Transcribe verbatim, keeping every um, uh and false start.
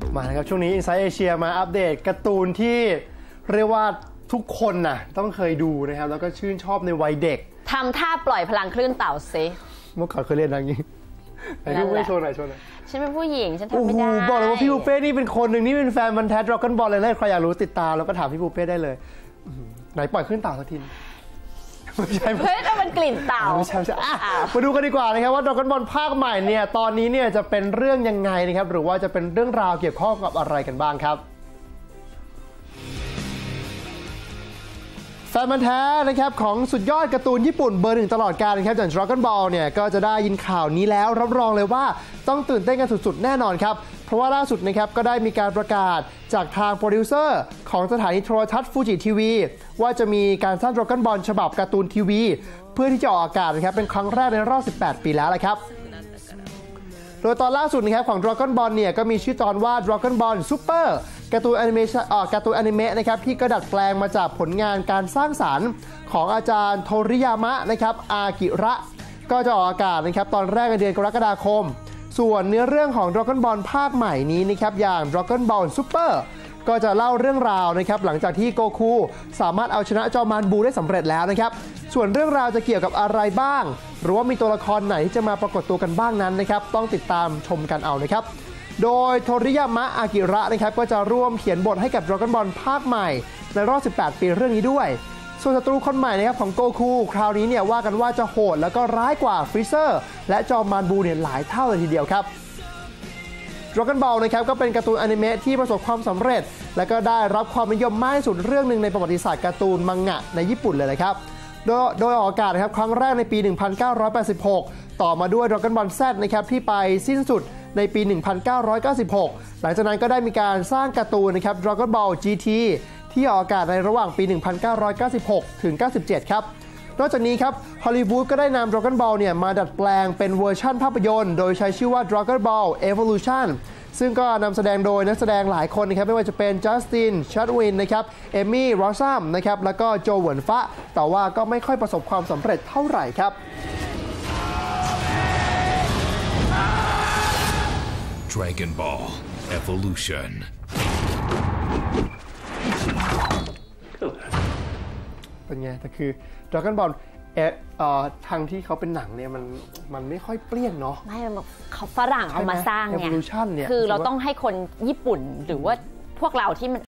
มานะครับช่วงนี้ Inside Asia มาอัปเดตการ์ตูนที่เรียกว่าทุกคนน่ะต้องเคยดูนะครับแล้วก็ชื่นชอบในวัยเด็กทำท่าปล่อยพลังคลื่นเต่าซิเมื่อก่อนเคยเล่นอย่างนี้ไหนพี่ปุ้ยโชว์หน่อยโชว์หน่อยฉันเป็นผู้หญิงฉันทำไม่ได้บอกเลยว่าพี่ปุ้ยนี่เป็นคนหนึ่งนี่เป็นแฟนมันแท้ดราก้อนบอลเลยนะใครอยากรู้ติดตามแล้วก็ถามพี่ปุ้ยได้เลยไหนปล่อยคลื่นเต่าสักทีไม่ใช่เฮ้ยแต่มันกลิ่นเต่าไม่ใช่ไม่ใช่มาดูกันดีกว่านะครับว่าดราก้อนบอลภาคใหม่เนี่ยตอนนี้เนี่ยจะเป็นเรื่องยังไงนะครับหรือว่าจะเป็นเรื่องราวเกี่ยวข้องกับอะไรกันบ้างครับแฟนมันแท้นะครับของสุดยอดการ์ตูนญี่ปุ่นเบอร์หนึ่งตลอดกาลนะครับอย่าง Dragon Ball เนี่ยก็จะได้ยินข่าวนี้แล้วรับรองเลยว่าต้องตื่นเต้นกันสุดๆแน่นอนครับเพราะว่าล่าสุดนะครับก็ได้มีการประกาศจากทางโปรดิวเซอร์ของสถานีโทรทัศน์ฟูจิทีวีว่าจะมีการสร้าง Dragon Ball ฉบับการ์ตูนทีวีเพื่อที่จะออกอากาศนะครับเป็นครั้งแรกในรอบสิบแปดปีแล้วละครับโดยตอนล่าสุดนะครับของ Dragon Ball เนี่ยก็มีชื่อตอนว่า Dragon Ball Super การ์ตูนแอนิเมชันอ่าการ์ตูนอนิเมะนะครับที่กระดัดแปลงมาจากผลงานการสร้างสรรค์ของอาจารย์โทริยามะนะครับอากิระก็จะออกอากาศนะครับตอนแรกในเดือนกรกฎาคมส่วนเนื้อเรื่องของ Dragon Ball ภาคใหม่นี้นะครับอย่าง Dragon Ball Super ก็จะเล่าเรื่องราวนะครับหลังจากที่โกคูสามารถเอาชนะจอมมารบูได้สำเร็จแล้วนะครับส่วนเรื่องราวจะเกี่ยวกับอะไรบ้างหรือว่ามีตัวละครไหนที่จะมาปรากฏตัวกันบ้างนั้นนะครับต้องติดตามชมกันเอานะครับโดยโทริยามะอากิระนะครับก็จะร่วมเขียนบทให้กับ Dragon Ball ภาคใหม่ในรอบสิบแปดปีเรื่องนี้ด้วยส่วนศัตรูคนใหม่นะครับของโกคูคราวนี้เนี่ยว่ากันว่าจะโหดแล้วก็ร้ายกว่าฟรีเซอร์และจอมมารบูเนี่ยหลายเท่าเลยทีเดียวครับ Dragon Ball นะครับก็เป็นการ์ตูนอนิเมะที่ประสบความสำเร็จและก็ได้รับความนิยมมากที่สุดเรื่องหนึ่งในประวัติศาสตร์การ์ตูนมังงะในญี่ปุ่นเลยนะครับโดยโดยออกอากาศนะครับครั้งแรกในปี หนึ่งพันเก้าร้อยแปดสิบหก ต่อมาด้วย Dragon Ball Z นะครับที่ไปสิ้นสุดในปี หนึ่งพันเก้าร้อยเก้าสิบหก หลังจากนั้นก็ได้มีการสร้างการ์ตูนนะครับ Dragon Ball จี ที ที่ออกอากาศในระหว่างปี หนึ่งพันเก้าร้อยเก้าสิบหก ถึง เก้าสิบเจ็ด ครับนอกจากนี้ครับฮอลลีวูดก็ได้นำ Dragon Ball เนี่ยมาดัดแปลงเป็นเวอร์ชั่นภาพยนตร์โดยใช้ชื่อว่า Dragon Ball Evolution ซึ่งก็นำแสดงโดยนักแสดงหลายคนนะครับไม่ว่าจะเป็นจัสตินชัดวินนะครับเอมี่รอซัมนะครับแล้วก็โจเหวินฟะแต่ว่าก็ไม่ค่อยประสบความสำเร็จเท่าไหร่ครับ Dragon Ball Evolution เป็นไงแต่คือ Dragon Ball เออทางที่เขาเป็นหนังเนี่ยมันมันไม่ค่อยเปรี้ยงเนาะไม่เขาฝรั่งเอามาสร้างไง Evolution เนี่ยคือเราต้องให้คนญี่ปุ่นหรือว่าพวกเราที่มัน